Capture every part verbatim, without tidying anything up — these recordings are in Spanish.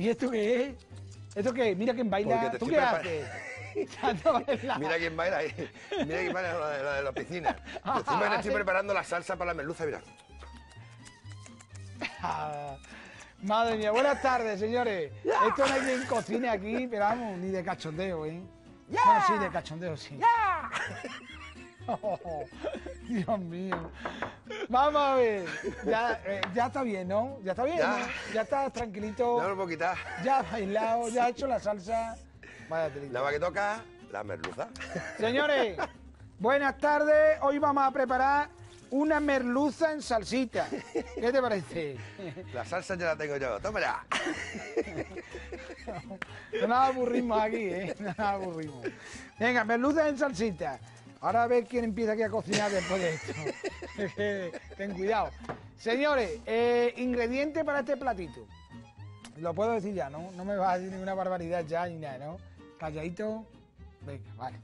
¿Y esto qué es? ¿Esto qué es? Mira quién baila. ¿Tú qué haces? Mira quién baila ahí. Mira quién baila la de la, de la piscina. Encima le estoy preparando la salsa para la merluza, mira. Madre mía, buenas tardes, señores. Esto no hay quien cocine aquí, pero vamos, ni de cachondeo, ¿eh? Yeah. Bueno, sí, de cachondeo, sí. ¡Ya! Oh, Dios mío. Vamos a ver. Ya, eh, ya está bien, ¿no? Ya está bien, Ya. ¿no? Ya está tranquilito. Ya no lo puedo quitar. Ya ha bailado, ya ha hecho la salsa. Vaya telita. Nada más que toca la merluza. Señores, buenas tardes. Hoy vamos a preparar una merluza en salsita. ¿Qué te parece? La salsa ya la tengo yo. Tómala. No nos aburrimos aquí, ¿eh? No nos aburrimos. Venga, merluza en salsita. Ahora a ver quién empieza aquí a cocinar después de esto. Ten cuidado. Señores, eh, ingredientes para este platito. Lo puedo decir ya, ¿no? No me va a decir ninguna barbaridad ya ni nada, ¿no? Calladito. Venga, vale.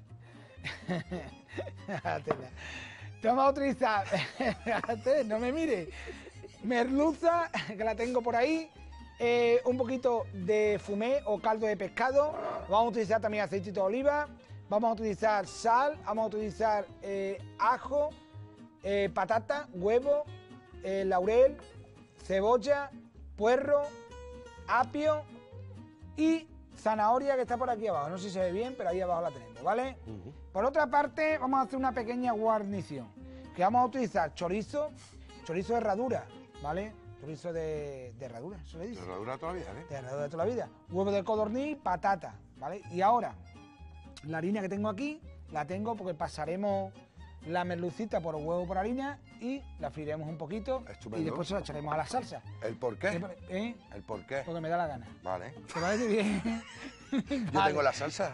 Vamos a utilizar, no me mire, merluza, que la tengo por ahí, eh, un poquito de fumé o caldo de pescado, vamos a utilizar también aceitito de oliva, vamos a utilizar sal, vamos a utilizar eh, ajo, eh, patata, huevo, eh, laurel, cebolla, puerro, apio y zanahoria que está por aquí abajo. No sé si se ve bien, pero ahí abajo la tenemos, ¿vale? Uh-huh. Por otra parte, vamos a hacer una pequeña guarnición, que vamos a utilizar chorizo, chorizo de herradura, ¿vale? Chorizo de, de herradura, ¿eso le dice? De herradura de toda la vida, ¿eh? De herradura de toda la vida. Huevo de codorniz, patata, ¿vale? Y ahora, la harina que tengo aquí, la tengo porque pasaremos la merlucita por huevo por harina y la freiremos un poquito. Estupendo. Y después se la echaremos a la salsa. ¿El por qué? ¿Eh? ¿El por qué? Porque me da la gana. Vale. ¿Te parece bien? Yo vale. tengo la salsa.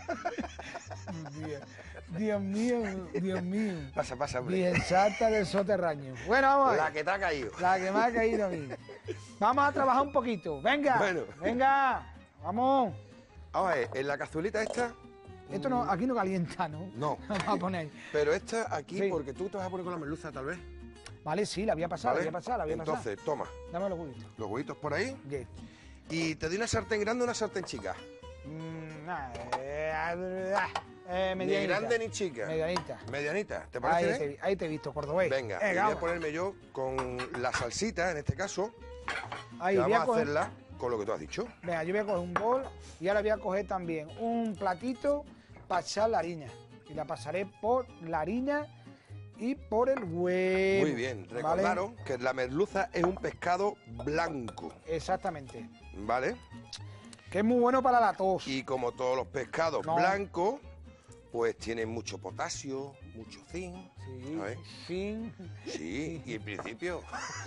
Dios, Dios mío, Dios mío. Pasa, pasa, hombre. Bien salta del soterraño. Bueno, vamos a ver. La que te ha caído. La que me ha caído a mí. Vamos a trabajar un poquito. Venga. Bueno. Venga. Vamos. Vamos a ver, en la cazuelita esta... Esto no, aquí no calienta, ¿no? No. Vamos a poner. Pero esta aquí, sí. Porque tú te vas a poner con la merluza, tal vez. Vale, sí, la voy a pasar, ¿Vale? la voy a pasar, la voy a pasar. Entonces, toma. Dame los huevitos. Los huevitos por ahí. Bien. Y te doy una sartén grande o una sartén chica. Mm, nah, eh, eh, ni grande ni chica. Medianita. Medianita. ¿Te parece ahí bien? Te, ahí te he visto, cordobés. Venga, eh, y voy a ponerme yo con la salsita, en este caso. Ahí, vamos voy a, a coger... hacerla con lo que tú has dicho. Venga, yo voy a coger un bol y ahora voy a coger también un platito para echar la harina. Y la pasaré por la harina y por el huevo. Muy bien. Recordaros, ¿vale? Que la merluza es un pescado blanco. Exactamente. ¿Vale? Que es muy bueno para la tos. Y como todos los pescados no. blancos, pues tienen mucho potasio, mucho zinc. Sí, ¿sabes? Zinc. Sí, y en principio...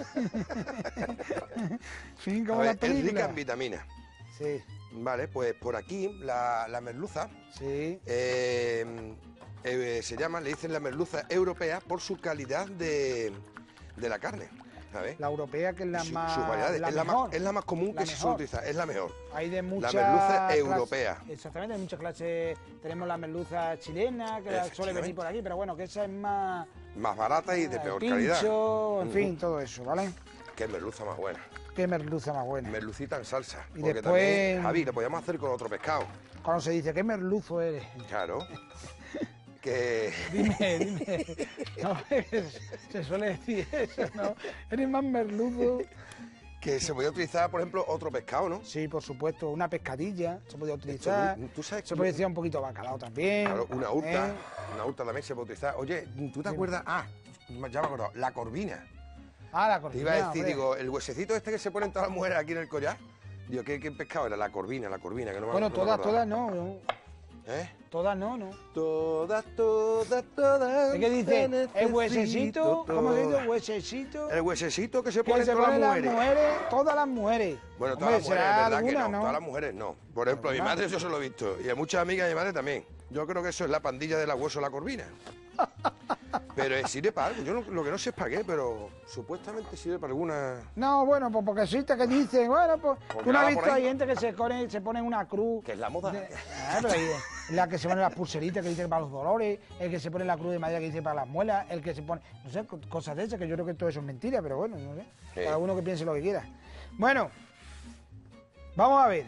Zinc como ver, la película. es rica en vitaminas. Sí. Vale, pues por aquí la, la merluza sí. eh, eh, se llama, le dicen la merluza europea por su calidad de, de la carne. ¿Sabes? La europea, que es la su, más, sus variedades. la es, la mejor, más, es la más común la que se suele utilizar, es la mejor. Hay de muchas La merluza clases, europea. Exactamente, hay muchas clases. Tenemos la merluza chilena, que la suele venir por aquí, pero bueno, que esa es más... Más barata y de peor pincho, calidad. En fin, uh-huh. todo eso, ¿vale? Qué merluza más buena. Qué merluza más buena. Merlucita en salsa. Y porque después... también, Javi, lo podíamos hacer con otro pescado. Cuando se dice, ¿qué merluzo eres? Claro. Que... Dime, dime. No, se suele decir eso, ¿no? Eres más merluzo. Que se podía utilizar, por ejemplo, otro pescado, ¿no? Sí, por supuesto. Una pescadilla se podía utilizar. Esto, ¿tú sabes se podía utilizar un poquito de bacalao también. Claro, una urta. ¿eh? Una urta también se puede utilizar. Oye, ¿tú te acuerdas? Ah, ya me acuerdo. La corvina. Ah, la corvina. Te iba a decir, hombre. digo, el huesecito este que se ponen todas las mujeres aquí en el collar. Digo, ¿qué, qué pescado era? La corvina, la corvina. Que no me, bueno, no todas, me todas no, no. ¿Eh? Todas no, no. Todas, todas, todas. ¿Es que dice? El huesecito, ¿cómo se dice? Huesecito. El huesecito que se que pone se todas ponen las las mujeres. mujeres. Todas las mujeres. Bueno, Hombre, todas las mujeres, será es verdad alguna, que no, ¿no? Todas las mujeres no. Por ejemplo, mi madre yo se lo he visto. Y a muchas amigas de mi madre también. Yo creo que eso es la pandilla de la hueso la corvina. Pero sirve para algo. Yo lo, lo que no sé es para qué, pero supuestamente sirve para alguna... No, bueno, pues porque existe que dicen, bueno, pues Porque tú no has nada, visto, por ahí. hay gente que se pone, se pone una cruz. Que es la moda. De, ah, pero ahí, la que se pone las pulseritas que dicen para los dolores, el que se pone la cruz de madera que dice para las muelas, el que se pone, no sé, co- cosas de esas, que yo creo que todo eso es mentira, pero bueno, no sé. Sí. Cada uno que piense lo que quiera. Bueno, Vamos a ver.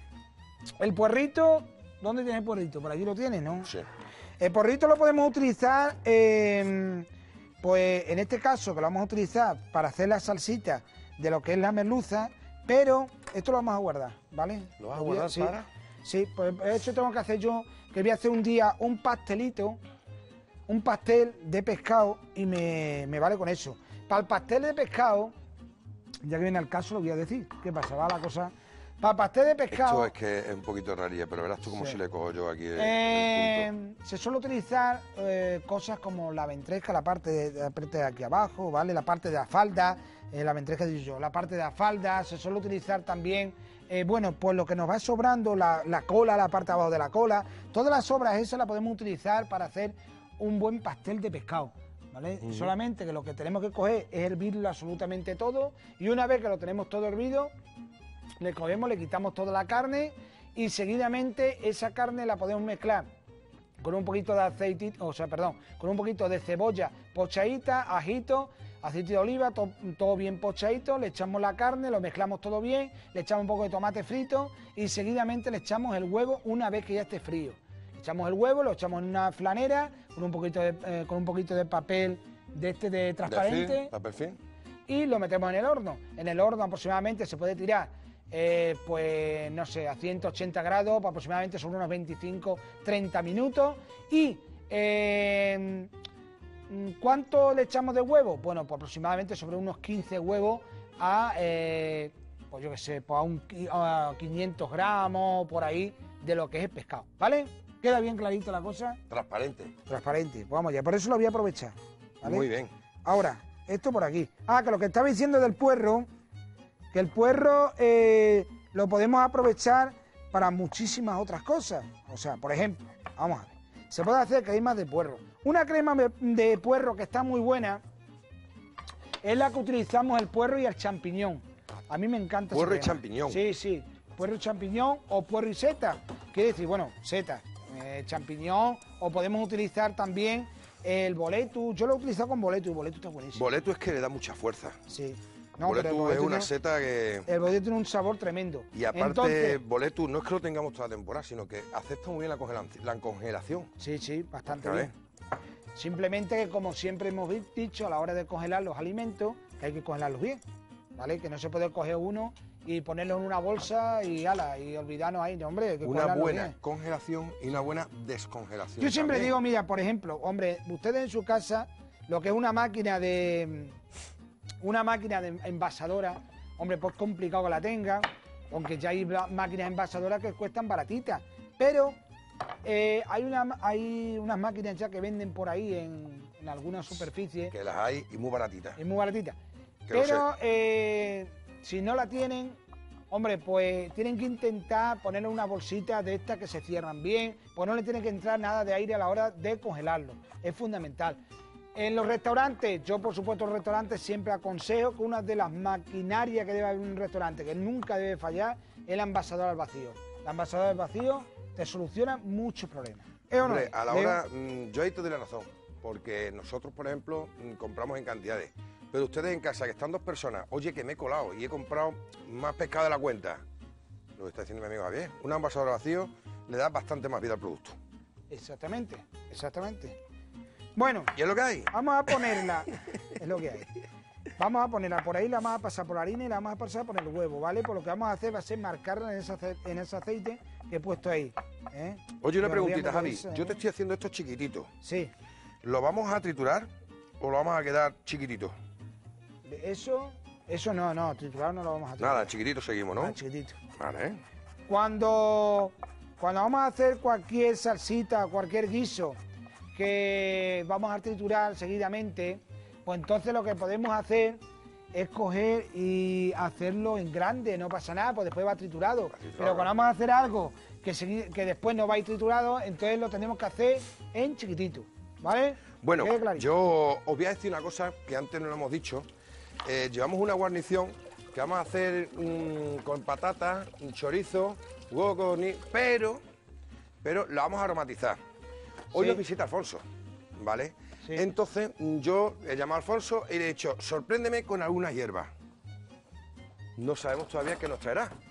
El puerrito, ¿dónde tienes el puerrito? Por aquí lo tienes, ¿no? Sí. El puerrito lo podemos utilizar, eh, pues en este caso, que lo vamos a utilizar para hacer la salsita de lo que es la merluza, pero esto lo vamos a guardar, ¿vale? ¿Lo vas a guardar sí, para? Sí, pues eso tengo que hacer yo, que voy a hacer un día un pastelito, un pastel de pescado y me, me vale con eso. Para el pastel de pescado, ya que viene al caso, lo voy a decir. ¿Qué pasa? Va la cosa. Para el pastel de pescado. Esto es que es un poquito rarilla, pero verás tú cómo Sí. si le cojo yo aquí el, eh, el punto. se suele utilizar eh, cosas como la ventresca, la parte de, de, la parte de aquí abajo, ¿vale? La parte de la falda, eh, la ventresca digo yo, la parte de la falda. Se suele utilizar también, eh, bueno, pues lo que nos va sobrando, la, la cola, la parte de abajo de la cola. Todas las sobras esas las podemos utilizar para hacer un buen pastel de pescado. ¿Vale? Uh-huh. Solamente que lo que tenemos que coger es hervirlo absolutamente todo, y una vez que lo tenemos todo hervido, le cogemos, le quitamos toda la carne y seguidamente esa carne la podemos mezclar con un poquito de aceite, o sea, perdón, con un poquito de cebolla pochadita, ajito, aceite de oliva, to, todo bien pochadito, le echamos la carne, lo mezclamos todo bien, le echamos un poco de tomate frito y seguidamente le echamos el huevo una vez que ya esté frío. Echamos el huevo, lo echamos en una flanera con un poquito de, eh, con un poquito de papel de este de transparente. ¿De film? ¿Papel film? Y lo metemos en el horno. En el horno aproximadamente se puede tirar, eh, pues no sé, a ciento ochenta grados, pues aproximadamente sobre unos veinticinco treinta minutos. Y eh, ¿cuánto le echamos de huevo? Bueno, pues aproximadamente sobre unos quince huevos a, eh, pues yo qué sé, pues a, un, a quinientos gramos, por ahí, de lo que es el pescado, ¿vale? ¿Queda bien clarito la cosa? Transparente. Transparente. Pues vamos ya, por eso lo voy a aprovechar. ¿Vale? Muy bien. Ahora, esto por aquí. Ah, que lo que estaba diciendo del puerro, que el puerro eh, lo podemos aprovechar para muchísimas otras cosas. O sea, por ejemplo, vamos a ver, se puede hacer cremas de puerro. Una crema de puerro que está muy buena es la que utilizamos el puerro y el champiñón. A mí me encanta. Puerro y champiñón. Sí, sí. Puerro y champiñón o puerro y seta. Quiere decir, bueno, seta. Eh, champiñón, o podemos utilizar también el boletus. Yo lo he utilizado con boletus y boletus está buenísimo. Boletus es que le da mucha fuerza. Sí. No, boletus pero el boletus es una tiene, seta que... El boletus tiene un sabor tremendo. Y aparte, Entonces, boletus no es que lo tengamos toda la temporada, sino que acepta muy bien la, congela la congelación. Sí, sí, bastante ¿Sabes? bien. Simplemente que, como siempre hemos dicho, a la hora de congelar los alimentos, que hay que congelarlos bien, ¿vale? Que no se puede coger uno y ponerlo en una bolsa y ala, y olvidarnos ahí, no, hombre, hay que Una buena bien. congelación y una buena descongelación. Yo siempre también. digo, mira, por ejemplo, hombre, ustedes en su casa, lo que es una máquina de una máquina de envasadora, hombre, pues complicado que la tengan, aunque ya hay máquinas envasadoras que cuestan baratitas, pero eh, hay, una, hay unas máquinas ya que venden por ahí en, en algunas superficies. Que las hay y muy baratitas. Es muy baratita. Que lo Pero eh, si no la tienen, hombre, pues tienen que intentar ponerle una bolsita de estas que se cierran bien, pues no le tiene que entrar nada de aire a la hora de congelarlo. Es fundamental. En los restaurantes, yo por supuesto en los restaurantes siempre aconsejo que una de las maquinarias que debe haber en un restaurante, que nunca debe fallar, es la envasadora al vacío. La envasadora al vacío te soluciona muchos problemas. ¿Es o no? Hombre, a la Leo. hora, mmm, yo ahí te doy la razón, porque nosotros, por ejemplo, mmm, compramos en cantidades. Pero ustedes en casa, que están dos personas, oye, que me he colado y he comprado más pescado de la cuenta. Lo que está diciendo mi amigo Javier, un envasador vacío le da bastante más vida al producto. Exactamente, exactamente. Bueno, ¿Y es lo que hay? vamos a ponerla, es lo que hay. Vamos a ponerla por ahí, la vamos a pasar por la harina y la vamos a pasar por el huevo, ¿vale? Pues lo que vamos a hacer va a ser marcarla en ese, ace en ese aceite que he puesto ahí. ¿eh? Oye, una Lo preguntita, olvidamos Javi. de eso, Yo te ¿eh? estoy haciendo esto chiquitito. Sí, ¿Lo vamos a triturar o lo vamos a quedar chiquitito? eso, eso no, no, triturar no lo vamos a triturar. Nada, chiquitito seguimos, ¿no? Nada, chiquitito. Vale, ¿eh? Cuando, cuando vamos a hacer cualquier salsita, cualquier guiso que vamos a triturar seguidamente, pues entonces lo que podemos hacer es coger y hacerlo en grande, no pasa nada, pues después va triturado. triturado. Pero cuando vamos a hacer algo que, segui- que después no va a ir triturado, entonces lo tenemos que hacer en chiquitito, ¿vale? Bueno, Que quede clarito. yo os voy a decir una cosa que antes no lo hemos dicho. Eh, llevamos una guarnición que vamos a hacer mm, con patatas, un chorizo, huevo con ni- pero, pero la vamos a aromatizar. Hoy Sí. nos visita Alfonso, ¿vale? Sí. Entonces mm, yo he llamado a Alfonso y le he dicho, sorpréndeme con algunas hierbas. No sabemos todavía qué nos traerá,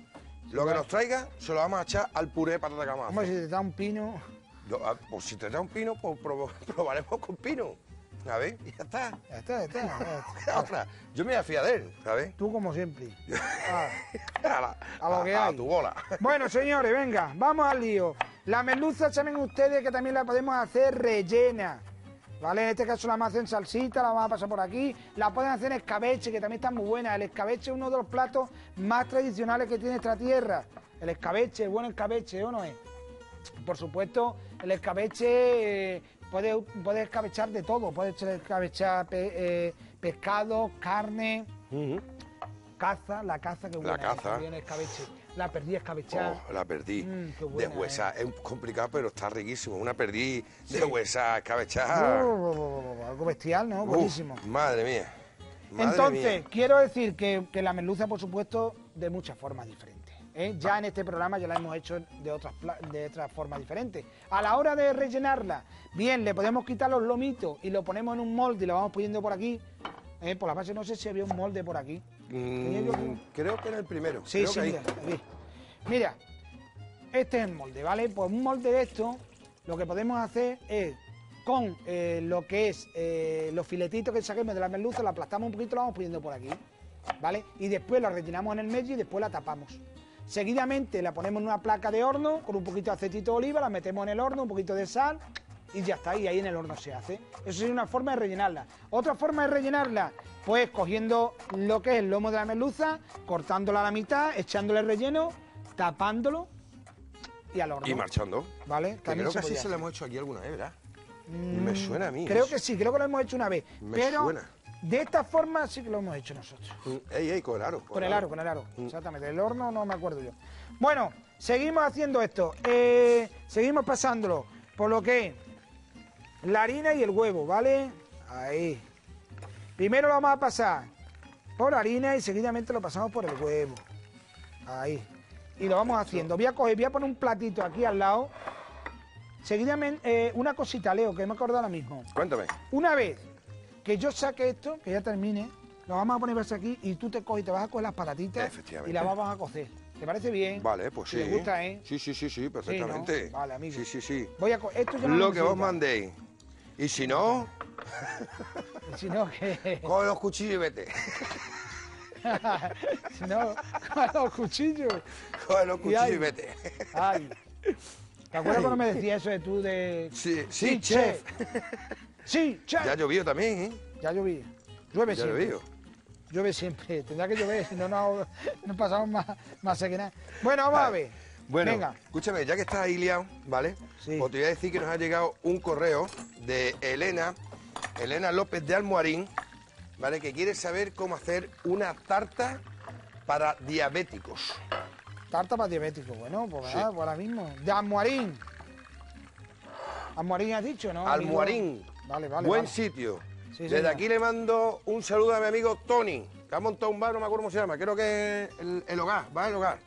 Lo que nos traiga se lo vamos a echar al puré de patata que vamos a Hombre, hacer. si te da un pino... Yo, ah, pues si te da un pino, pues prob- probaremos con pino. A ver, y ya está. Ya está, ya está. Ya está. Otra, yo me voy a fiar de él, ¿sabes? Tú como siempre. Ah. A, la- A lo que a- a hay. tu bola. Bueno, señores, venga, vamos al lío. La merluza, saben ustedes que también la podemos hacer rellena. ¿Vale? En este caso la vamos a hacer en salsita, la vamos a pasar por aquí. La pueden hacer en escabeche, que también está muy buena. El escabeche es uno de los platos más tradicionales que tiene esta tierra. El escabeche, el buen escabeche, ¿o no es? Por supuesto, el escabeche... Eh, Puedes puede escabechar de todo, puedes escabechar pe, eh, pescado, carne, Uh-huh. caza, la caza que buena, La caza. también escabeche. La perdí escabechar. Oh, la perdí. Mm, qué de buena, huesa. Es complicado, pero está riquísimo. Una perdí Sí. de huesa escabechada. Algo bestial, ¿no? Uf, Buenísimo. madre mía. Madre Entonces, mía. quiero decir que, que la merluza, por supuesto, de muchas formas diferentes. ¿eh? Ya en este programa ya la hemos hecho de otras, pla- de otras formas diferentes. A la hora de rellenarla, bien, le podemos quitar los lomitos y lo ponemos en un molde y lo vamos poniendo por aquí. ¿eh? Por la base, no sé si había un molde por aquí. Tenía yo Mm, creo que en el primero. Sí, Creo sí, que ahí. mira, aquí. Mira, este es el molde, ¿vale? Pues un molde de esto, lo que podemos hacer es, con eh, lo que es eh, los filetitos que saquemos de la merluza, la aplastamos un poquito y la vamos poniendo por aquí, ¿vale? Y después la rellenamos en el medio y después la tapamos. Seguidamente la ponemos en una placa de horno con un poquito de acetito de oliva, la metemos en el horno, un poquito de sal y ya está, y ahí en el horno se hace. Eso sería una forma de rellenarla. Otra forma de rellenarla, pues cogiendo lo que es el lomo de la merluza, cortándola a la mitad, echándole relleno, tapándolo y al horno. Y marchando. ¿Vale? Que También creo se que así podía se lo hacer. hemos hecho aquí alguna vez, ¿verdad? Mm, Me suena a mí. Creo eso. que sí, creo que lo hemos hecho una vez. Me pero suena. de esta forma sí que lo hemos hecho nosotros. Mm, Ey, ey, con el aro. Con el aro, con el aro. Mm. Exactamente. El horno no me acuerdo yo. Bueno, seguimos haciendo esto. Eh, seguimos pasándolo por lo que es la harina y el huevo, ¿vale? Ahí. Primero lo vamos a pasar por harina y seguidamente lo pasamos por el huevo. Ahí. Y lo vamos haciendo. Voy a coger, voy a poner un platito aquí al lado. Seguidamente, eh, una cosita, Leo, que me he acordado ahora mismo. Cuéntame. Una vez que yo saque esto, que ya termine, lo vamos a poner verse aquí y tú te coges y te vas a coger las patatitas Efectivamente. y las vamos a cocer. ¿Te parece bien? Vale, pues Si sí. te gusta, ¿eh? Sí, sí, sí, sí, perfectamente. ¿no? Vale, amigo. Sí, sí, sí. Voy a co- esto yo no Lo lo que vos necesito. mandéis. Y si no, Si no, que... coge los cuchillos y vete. si no, con los cuchillos. Coge los cuchillos ay. y vete. Ay. ¿Te acuerdas cuando me decías eso de tú de... Sí, sí, chef. Sí, chef. Ya llovió también, ¿eh? Ya lloví. Llueve Ya siempre. llovió. Llueve siempre. Tendrá que llover, si no, no, no pasamos más, más que nada. Bueno, vamos a ver. Bueno, Venga. escúchame, ya que estás ahí liado, ¿vale? Sí. Pues te voy a decir que nos ha llegado un correo de Elena, Elena López de Almoharín, ¿vale? Que quiere saber cómo hacer una tarta para diabéticos. Tarta para diabéticos. Bueno, pues Sí. nada, pues ahora mismo. De Almoharín. Almoharín has dicho, ¿no? amigo? Almoharín, Vale, vale. buen vale. sitio. Sí, Desde señor. aquí le mando un saludo a mi amigo Tony, que ha montado un bar, no me acuerdo cómo se llama, creo que es el, el hogar, va el hogar.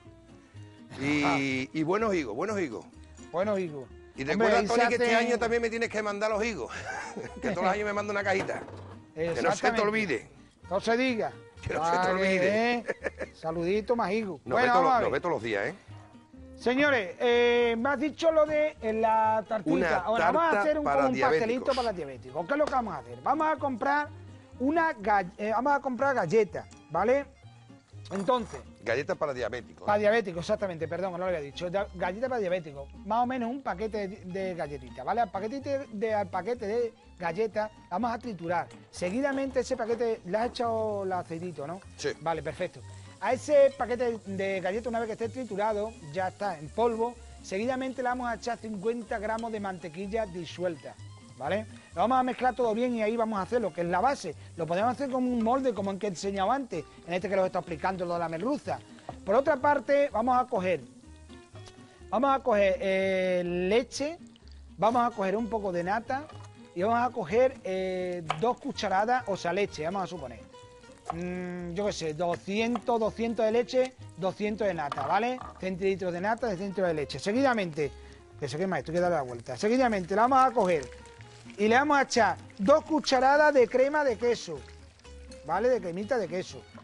Y, y buenos higos, buenos higos. Bueno, hijo. Y Hombre, recuerda, ahí Tony, se que este hacen- año también me tienes que mandar los higos. Que todos los años me manda una cajita. Que no se te Exactamente. olvide. No se diga. Que no se te Vale, olvide. ¿eh? Saludito, más hijo. Nos, Bueno, ve todos, vamos a los- ver. nos ve todos los días, ¿eh? Señores, eh, me has dicho lo de eh, la tartita. Una Ahora vamos a tarta hacer un, para como un pastelito diabéticos. para los diabéticos. ¿Qué es lo que vamos a hacer? Vamos a comprar una gall- eh, vamos a comprar galletas, ¿vale? Entonces, Galletas para diabéticos. para diabéticos, exactamente, perdón, no lo había dicho. Da- Galletas para diabéticos, más o menos un paquete de, de galletitas, ¿vale? Al paquete de, al paquete de galletas vamos a triturar. Seguidamente ese paquete, le has echado el aceitito, ¿no? Sí. Vale, perfecto. A ese paquete de galletas, una vez que esté triturado, ya está en polvo, seguidamente le vamos a echar cincuenta gramos de mantequilla disuelta, ¿vale? Lo vamos a mezclar todo bien y ahí vamos a hacer lo que es la base. Lo podemos hacer como un molde, como el que he enseñado antes, en este que lo he estado explicando, lo de la merluza. Por otra parte, vamos a coger, vamos a coger eh, leche, vamos a coger un poco de nata y vamos a coger eh, dos cucharadas, o sea, leche, vamos a suponer. Mm, yo qué sé, doscientos, doscientos de leche, doscientos de nata, ¿vale? Centilitros de nata, centilitros de leche. Seguidamente, que se quema esto, hay que darle la vuelta. Seguidamente la vamos a coger y le vamos a echar dos cucharadas de crema de queso, ¿vale? De cremita de queso.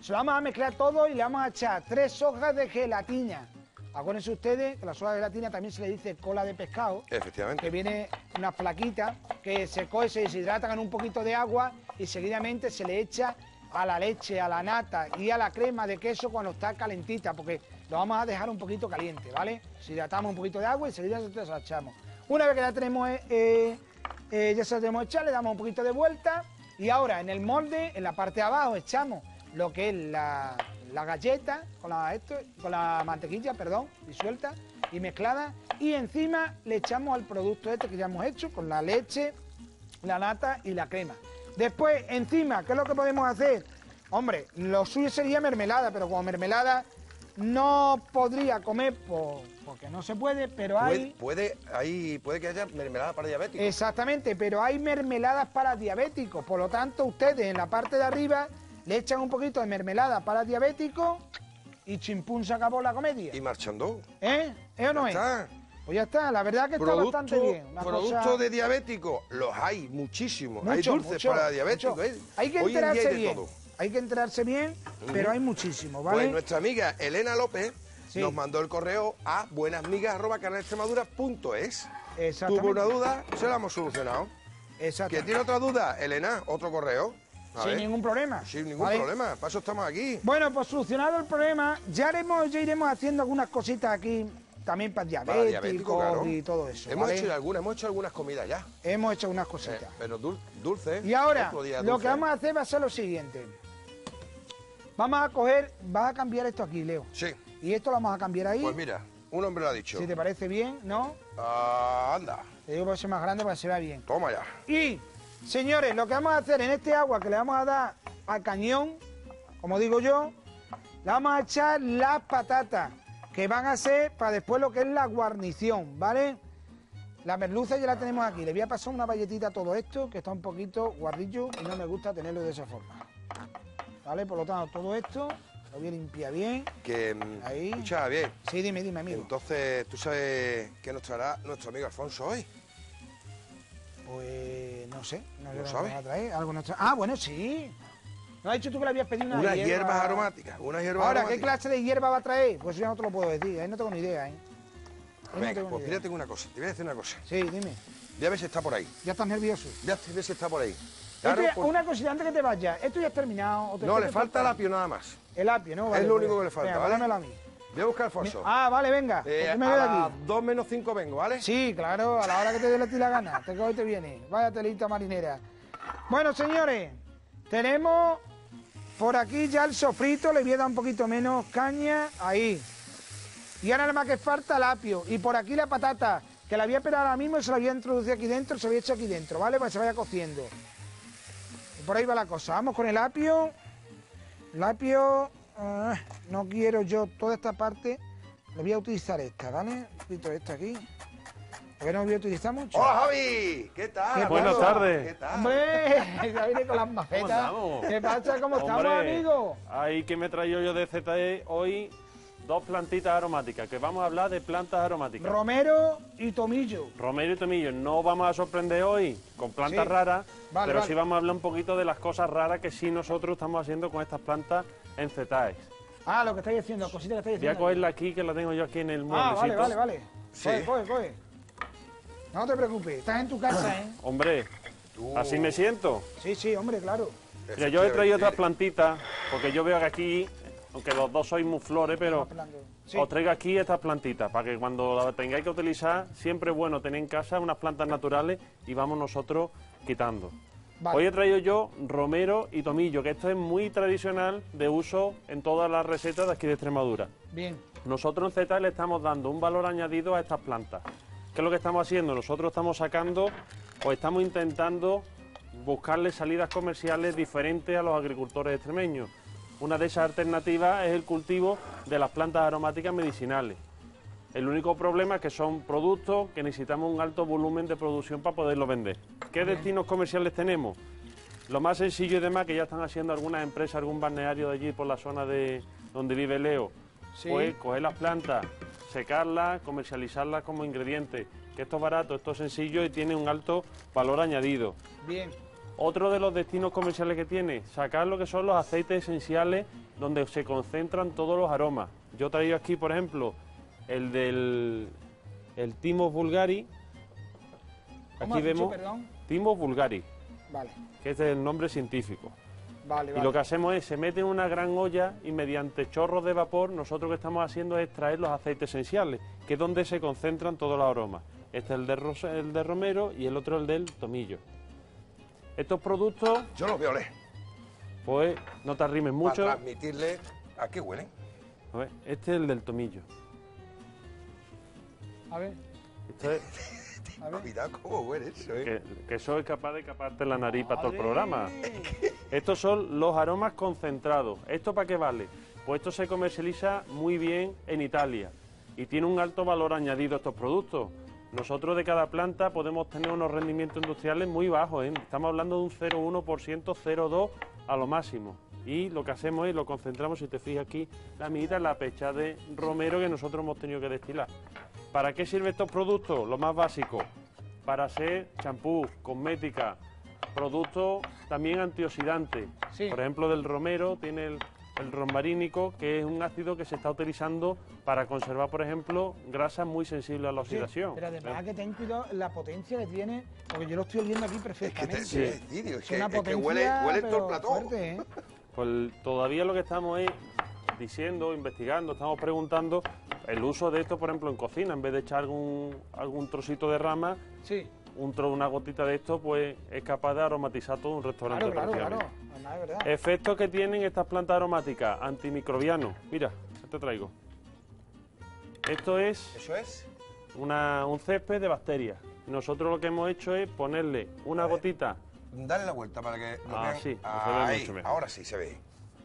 Se lo vamos a mezclar todo y le vamos a echar tres hojas de gelatina. Acuérdense ustedes que la soja de gelatina también se le dice cola de pescado. Efectivamente. Que viene una flaquita que se coge, se deshidrata con un poquito de agua y seguidamente se le echa a la leche, a la nata y a la crema de queso cuando está calentita, porque lo vamos a dejar un poquito caliente, ¿vale? Si hidratamos un poquito de agua y seguida se la echamos. Una vez que ya tenemos, eh, eh, ya se la tenemos hecha, le damos un poquito de vuelta y ahora en el molde, en la parte de abajo, echamos lo que es la, la galleta con la, esto, con la mantequilla, perdón, disuelta y mezclada, y encima le echamos el producto este que ya hemos hecho con la leche, la nata y la crema. Después, encima, ¿qué es lo que podemos hacer? Hombre, lo suyo sería mermelada, pero como mermelada no podría comer por, porque no se puede, pero hay... Puede, puede, hay, puede que haya mermelada para diabéticos. Exactamente, pero hay mermeladas para diabéticos, por lo tanto ustedes en la parte de arriba le echan un poquito de mermelada para diabéticos y chimpún, se acabó la comedia. Y marchando. ¿Eh? ¿Eh o no es? Está. Pues ya está, la verdad que está Producto, bastante bien. Una productos cosa... de diabéticos, los hay muchísimos. Mucho, hay dulces mucho, para diabéticos. mucho. ¿eh? Hay que Hoy en día enterarse hay de bien. todo. Hay que enterarse bien, pero hay muchísimo, ¿vale? Pues nuestra amiga Elena López Sí. nos mandó el correo a buenasmigas arroba canal extremadura punto es. Exactamente. Tuvo una duda, se la hemos solucionado. Exacto. ¿Que tiene otra duda, Elena? ¿Otro correo? A Sin ver. ningún problema. Sin ningún ¿vale? problema, para eso estamos aquí. Bueno, pues solucionado el problema, ya, haremos, ya iremos haciendo algunas cositas aquí, también para diabéticos Para diabético, claro. y todo eso. Hemos ¿vale? hecho algunas, hemos hecho algunas comidas ya. Hemos hecho unas Eh, cositas. pero dul dulce. Y ahora, otro día lo dulce. que vamos a hacer va a ser lo siguiente. Vamos a coger, vas a cambiar esto aquí, Leo. Sí, Y esto lo vamos a cambiar ahí. pues mira, un hombre lo ha dicho. Si te parece bien, ¿no? Ah, anda, Te digo para ser más grande para que se vea bien. toma ya. Y, señores, lo que vamos a hacer en este agua que le vamos a dar al cañón, como digo yo, le vamos a echar las patatas, que van a ser para después lo que es la guarnición, ¿vale? La merluza ya la tenemos aquí. Le voy a pasar una galletita a todo esto, que está un poquito guarrillo y no me gusta tenerlo de esa forma. ¿Vale? Por lo tanto, todo esto lo voy a limpiar bien. Que, mm, Ahí. escucha bien. Sí, dime, dime, amigo. Entonces, ¿tú sabes qué nos traerá nuestro amigo Alfonso hoy? Pues no sé, no sé ¿Lo lo que sabes? va a traer. Algo nos trae- Ah, bueno, sí. ¿No has dicho tú que le habías pedido una Unas hierba? hierbas aromáticas, unas hierbas Ahora, aromáticas. ¿qué clase de hierba va a traer? Pues yo no te lo puedo decir, ahí no tengo ni idea, ¿eh? Ahí no Venga, tengo ni pues idea. fíjate una cosa, te voy a decir una cosa. Sí, dime. Ya ves si está por ahí. Ya estás nervioso. Ya ves si está por ahí. Esto Claro, ya- pues- Una cosita antes que te vayas. Esto ya has terminado. ¿o te- no, qué le te falta el apio nada más. El apio, ¿no? Vale, lo pues, único que le falta, venga, ¿vale? dámelo a mí. Voy a buscar a Alfonso. Ah, vale, venga. Eh, pues tú me a quedo las aquí. dos menos cinco vengo, ¿vale? Sí, claro, a la hora que te dé a ti la gana. Te coge y te viene. Vaya telita marinera. Bueno, señores, tenemos por aquí ya el sofrito. Le voy a dar un poquito menos caña. Ahí. Y ahora nada más que falta el apio. Y por aquí la patata, que la voy a esperar ahora mismo y se la voy a introducir aquí dentro. Se la voy a echar aquí dentro, ¿vale? Para que se vaya cociendo. Y por ahí va la cosa. Vamos con el apio. El apio, ah, no quiero yo toda esta parte. Le voy a utilizar esta, ¿vale? Un poquito de esta aquí. Porque no me voy a utilizar mucho. ¡Hola, Javi! ¿Qué tal? ¿Qué Buenas pasa? tardes. ¿Qué tal? ¡Hombre! Ya viene con las macetas. andamos? ¿Qué pasa? ¿Cómo estamos, Hombre, amigos? ahí que me he traído yo de Z E hoy dos plantitas aromáticas, que vamos a hablar de plantas aromáticas. Romero y tomillo. Romero y tomillo, no vamos a sorprender hoy con plantas Sí. raras, Vale, pero vale. sí vamos a hablar un poquito de las cosas raras que sí nosotros estamos haciendo con estas plantas en Z E. Ah, lo que estáis haciendo, cositas que estáis Voy a haciendo. cogerla aquí, que la tengo yo aquí en el Ah, mueblecito. vale, vale, vale. Sí. Coge, coge, coge. No te preocupes, estás en tu casa, ¿eh? Hombre, Tú- así me siento. Sí, sí, hombre, claro. Mira, yo he traído otras Efectivamente. plantitas, porque yo veo que aquí, aunque los dos sois muy flores, pero Sí. os traigo aquí estas plantitas, para que cuando las tengáis que utilizar, siempre es bueno tener en casa unas plantas naturales y vamos nosotros quitando. Vale. Hoy he traído yo romero y tomillo, que esto es muy tradicional de uso en todas las recetas de aquí de Extremadura. Bien. Nosotros en Z le estamos dando un valor añadido a estas plantas. ¿Qué es lo que estamos haciendo? Nosotros estamos sacando o estamos intentando buscarle salidas comerciales diferentes a los agricultores extremeños. Una de esas alternativas es el cultivo de las plantas aromáticas medicinales. El único problema es que son productos que necesitamos un alto volumen de producción para poderlos vender. ¿Qué destinos comerciales tenemos? Lo más sencillo y demás que ya están haciendo algunas empresas, algún balneario de allí por la zona de donde vive Leo, Sí. pues coger las plantas, secarlas, comercializarlas como ingredientes, que esto es barato, esto es sencillo y tiene un alto valor añadido. Bien. Otro de los destinos comerciales que tiene, sacar lo que son los aceites esenciales donde se concentran todos los aromas. Yo he traído aquí, por ejemplo, el del el Thymus vulgaris. ¿Cómo Aquí has dicho, vemos perdón? Thymus vulgaris, Vale, que es el nombre científico. vale, Y vale. lo que hacemos es, se mete en una gran olla y mediante chorros de vapor, nosotros lo que estamos haciendo es extraer los aceites esenciales, que es donde se concentran todos los aromas. Este es el de, ros- el de romero y el otro el del tomillo. Estos productos, Yo los voy a oler. pues, no te arrimes mucho. Para transmitirle a qué huelen. A ver, este es el del tomillo. A ver, Esto es, a ver. Cuidado cómo huele eso, ¿eh? que, que soy capaz de caparte la nariz para todo el Madre. programa. Estos son los aromas concentrados. ¿Esto para qué vale? Pues esto se comercializa muy bien en Italia y tiene un alto valor añadido a estos productos. Nosotros de cada planta podemos tener unos rendimientos industriales muy bajos, ¿eh? Estamos hablando de un cero coma uno por ciento, cero coma dos por ciento a lo máximo. Y lo que hacemos es lo concentramos, si te fijas aquí, la mitad la pecha de romero que nosotros hemos tenido que destilar. ¿Para qué sirven estos productos? Lo más básico, para hacer champú, cosmética, productos también antioxidantes. Sí. Por ejemplo, del romero tiene el, el rosmarínico, que es un ácido que se está utilizando para conservar, por ejemplo, grasas muy sensibles a la Sí, oxidación. pero además que ten cuidado la potencia que tiene, porque yo lo estoy oliendo aquí Es que perfectamente. te sí. decir, es Es que, una es que potencia, huele, huele todo pero el plató. fuerte, ¿eh? Pues todavía lo que estamos es diciendo, investigando, estamos preguntando el uso de esto, por ejemplo, en cocina. En vez de echar algún, algún trocito de rama, Sí, un tro, una gotita de esto, pues es capaz de aromatizar todo un restaurante. claro, claro, claro. prácticamente. Además, es verdad. Efectos que tienen estas plantas aromáticas, antimicrobianos. Mira, te traigo. Esto es Eso es. una, un césped de bacterias. Nosotros lo que hemos hecho es ponerle una A ver. gotita, Dale la vuelta para que lo Ah, vean. sí, pues se ve Ahí, mucho mejor. ahora sí se ve.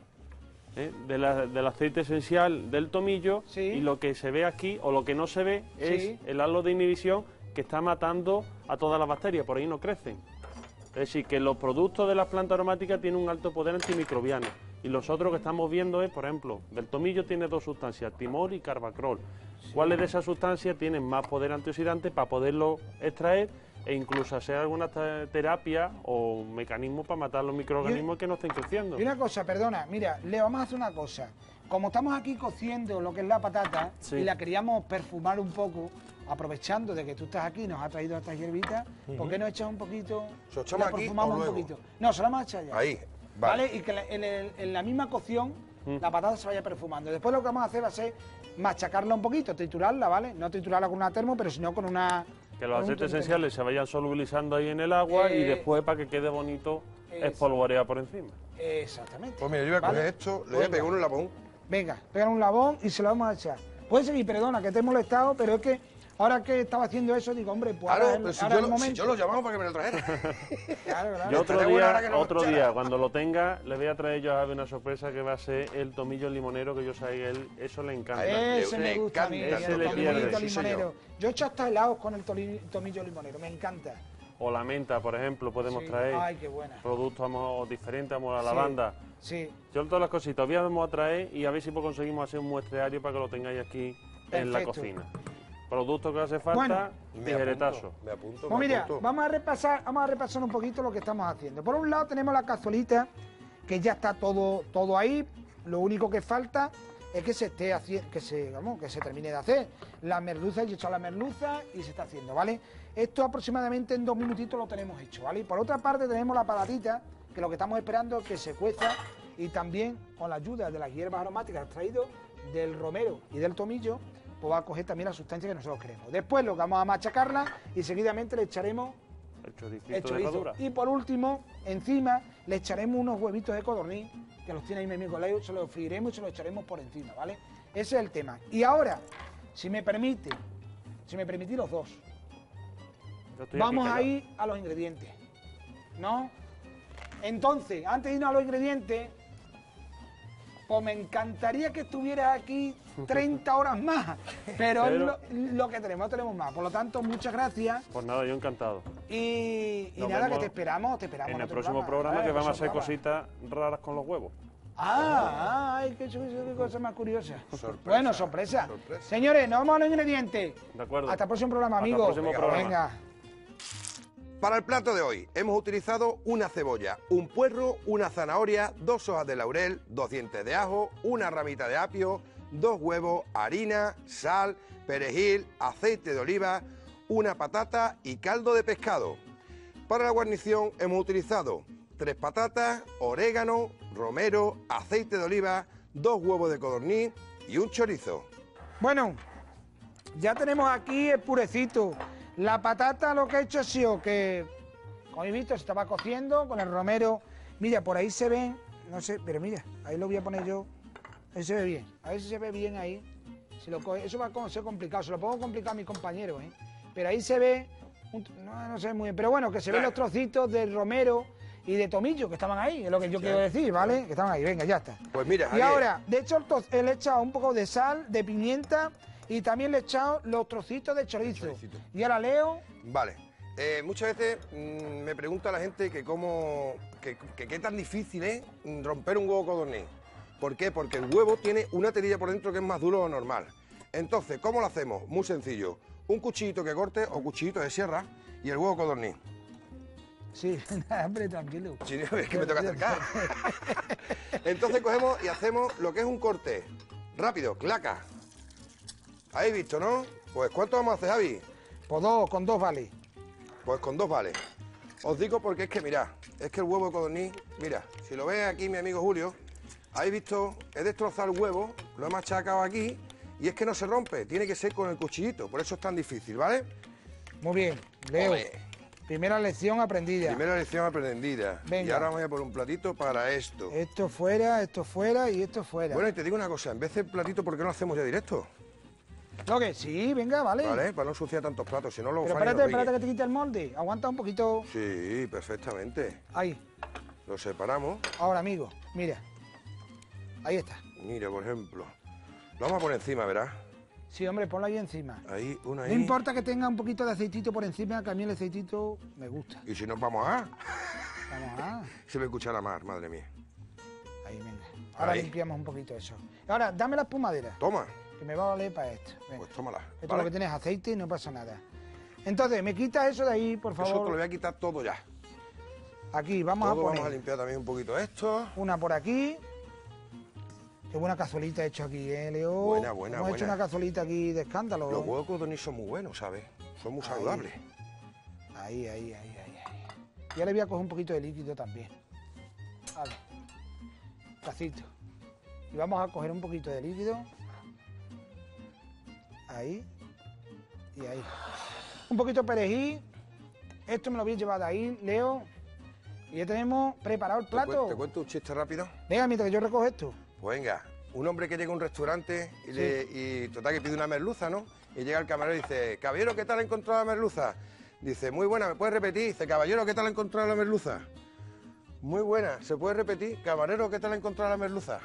¿eh? de la- del aceite esencial del tomillo, Sí. y lo que se ve aquí, o lo que no se ve, es Sí. el halo de inhibición que está matando a todas las bacterias, por ahí no crecen. Es decir, que los productos de las plantas aromáticas tienen un alto poder antimicrobiano. Y los otros que estamos viendo es, por ejemplo, del tomillo tiene dos sustancias, timol y carbacrol. ¿Cuáles de esas sustancias tienen más poder antioxidante para poderlo extraer e incluso hacer alguna te- terapia o mecanismo para matar los microorganismos que no estén creciendo? Y una cosa, perdona, mira, le vamos a hacer una cosa. Como estamos aquí cociendo lo que es la patata Sí. y la queríamos perfumar un poco, aprovechando de que tú estás aquí y nos has traído estas hierbitas, ¿por qué no echas un poquito? ¿Se lo echamos la aquí perfumamos o un luego? poquito. No, se la vamos a echar ya. Ahí, ¿Vale? vale. Y que la- en, el- en la misma cocción Mm. la patata se vaya perfumando. Después lo que vamos a hacer va a ser machacarla un poquito, triturarla, ¿vale? No triturarla con una termo, pero sino con una... Que los con un aceites tenedor. esenciales se vayan solubilizando ahí en el agua y Eh, después, para que quede bonito, eso. espolvorear por encima. Exactamente. Pues mira, yo voy a ¿Vale? coger esto, le voy a Venga. pegar un labón. Venga, pegan un labón y se lo vamos a echar. Puedes seguir, perdona, que te he molestado, pero es que ahora que estaba haciendo eso, digo, hombre, pues Claro, ahora, es el- pero si ahora yo, es el lo, si momento. yo lo llamamos para que me lo trajera. Claro, claro. Yo otro estaría bueno ahora día, que no lo otro echara. día, cuando lo tenga, le voy a traer yo a Javi una sorpresa que va a ser el tomillo limonero, que yo sé que él, eso le encanta. Eh, Ese le me gusta a mí, encanta, el ese le tomillito pierde. Sí, limonero. señor. Yo he hecho hasta helados con el toli- tomillo limonero, me encanta. O la menta, por ejemplo, podemos Sí. traer Ay, qué buena. productos vamos, diferentes, vamos a la Sí. lavanda. Sí, Yo todas las cositas, hoy vamos a traer y a ver si pues conseguimos hacer un muestreario para que lo tengáis aquí en la Perfecto. cocina. Productos que hace falta, Bueno. Me tijeretazo. apunto, me apunto, pues me mira, apunto. vamos a repasar, vamos a repasar un poquito lo que estamos haciendo. Por un lado tenemos la cazuelita, que ya está todo, todo ahí. Lo único que falta es que se esté haciendo, que se, vamos, que se termine de hacer. La merluza, yo he hecho la merluza y se está haciendo, ¿vale? Esto aproximadamente en dos minutitos lo tenemos hecho, ¿vale? Y por otra parte tenemos la patatita, que lo que estamos esperando es que se cueza y también con la ayuda de las hierbas aromáticas extraídas del romero y del tomillo, pues va a coger también la sustancia que nosotros queremos. Después lo que vamos a machacarla y seguidamente le echaremos El choricito el de chorizo. herradura. Y por último, encima le echaremos unos huevitos de codorniz, que los tiene ahí mi amigo Leo, se los freiremos y se los echaremos por encima, ¿vale? Ese es el tema. Y ahora, si me permite, si me permitís los dos, Yo estoy vamos aquí a callado. ir a los ingredientes, ¿no? Entonces, antes de irnos a los ingredientes, pues me encantaría que estuvieras aquí treinta horas más, pero, es Pero- lo, lo que tenemos, no tenemos más. Por lo tanto, muchas gracias Pues nada, yo encantado. y, y Nos nada, que vemos te esperamos, te esperamos. En el otro próximo programa, ¿vale? que van a hacer Próximo programa. cositas raras con los huevos. Ah, ay, qué, qué- qué cosa más curiosa. Sorpresa, Bueno, sorpresa. sorpresa. Señores, nos vamos a los ingredientes. ¿De acuerdo? Hasta el próximo programa, Hasta el amigos. próximo Venga, programa. Venga. Para el plato de hoy hemos utilizado una cebolla, un puerro, una zanahoria, dos hojas de laurel, dos dientes de ajo, una ramita de apio, dos huevos, harina, sal, perejil, aceite de oliva, una patata y caldo de pescado. Para la guarnición hemos utilizado tres patatas, orégano, romero, aceite de oliva, dos huevos de codorniz y un chorizo. Bueno, ya tenemos aquí el purecito. La patata lo que he hecho ha sido que, como habéis visto, se estaba cociendo con el romero. Mira, por ahí se ven, no sé, pero mira, ahí lo voy a poner yo. Ahí se ve bien, a ver si se ve bien ahí. Si lo coge, eso va a ser complicado, se lo pongo complicado a mis compañeros, ¿eh? Pero ahí se ve, un, no, no sé muy bien, pero bueno, que se ven los trocitos del romero y de tomillo que estaban ahí, es lo que yo sí, quiero decir, ¿vale? Que estaban ahí, venga, ya está. Pues mira, y ahora, de hecho, le he echado un poco de sal, de pimienta y también le he echado los trocitos de chorizo. Y ahora leo... Vale. Eh, muchas veces mmm, me pregunta la gente que cómo, que, que qué tan difícil es romper un huevo codorniz. ¿Por qué? Porque el huevo tiene una telilla por dentro que es más duro de lo normal. Entonces, ¿cómo lo hacemos? Muy sencillo. Un cuchillito que corte o cuchillito de sierra y el huevo codorniz. Sí, hombre, tranquilo. Sí, es que me toca acercar. Entonces cogemos y hacemos lo que es un corte. Rápido, claca. ¿Habéis visto, no? Pues ¿cuánto vamos a hacer, Javi? Pues dos, con dos vale. Pues con dos vale. Os digo porque es que, mirad, es que el huevo de codorniz, mira, si lo ve aquí mi amigo Julio, habéis visto, he destrozado el huevo, lo he machacado aquí y es que no se rompe, tiene que ser con el cuchillito, por eso es tan difícil, ¿vale? Muy bien, Leo. Ole. Primera lección aprendida. Primera lección aprendida. Venga. Y ahora voy a por un platito para esto. Esto fuera, esto fuera y esto fuera. Bueno, y te digo una cosa, en vez de platito, ¿por qué no hacemos ya directo? Lo que sí, venga, vale. Vale, para no ensuciar tantos platos, si no lo Pero espérate, espérate que te quite el molde. Aguanta un poquito. Sí, perfectamente. Ahí. Lo separamos. Ahora, amigo, mira. Ahí está. Mira, por ejemplo. Lo vamos a poner encima, ¿verdad? Sí, hombre, ponlo ahí encima. Ahí, una ahí. No importa que tenga un poquito de aceitito por encima, que a mí el aceitito me gusta. ¿Y si nos vamos a...? Vamos a... Se me escucha la mar, madre mía. Ahí, venga. Ahora Ahí. limpiamos un poquito eso. Ahora, dame la espumadera. Toma. Que me va a valer para esto. Venga. Pues tómala. Esto ¿vale? es lo que tienes aceite y no pasa nada. Entonces, me quitas eso de ahí, por favor. Eso te lo voy a quitar todo ya. Aquí, vamos todo a poner vamos a limpiar también un poquito esto. una por aquí. Qué buena cazuelita he hecho aquí, ¿eh, Leo? Buena, buena, Hemos hecho buena. una cazuelita aquí de escándalo. Los huevos codorniz son muy buenos, ¿sabes? Son muy Ahí. saludables. Ahí, ahí, ahí, ahí, ahí. Y ahora voy a coger un poquito de líquido también. Vale. Cacito. Y vamos a coger un poquito de líquido. Ahí. Y ahí. Un poquito de perejil. Esto me lo voy a llevar de ahí, Leo. Y ya tenemos preparado el ¿Te, cuen- plato. te cuento un chiste rápido? Venga, mientras que yo recojo esto. Pues venga, un hombre que llega a un restaurante y, Sí. le, y total que pide una merluza, ¿no? Y llega el camarero y dice, caballero, ¿qué tal ha encontrado la merluza? Dice, muy buena, ¿me puedes repetir? Dice, caballero, ¿qué tal ha encontrado la merluza? Muy buena, ¿se puede repetir? Camarero, ¿qué tal ha encontrado la merluza?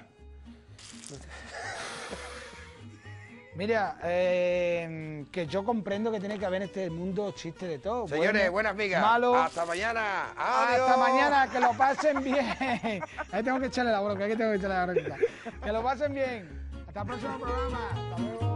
Mira, eh, que yo comprendo que tiene que haber en este mundo chistes de todo. Señores, bueno, buenas migas. malo. Hasta mañana. Adiós. Hasta mañana, que lo pasen bien. Ahí tengo que echarle la bronca, aquí tengo que echarle la bronca. Que lo pasen bien. Hasta el próximo programa. Hasta luego.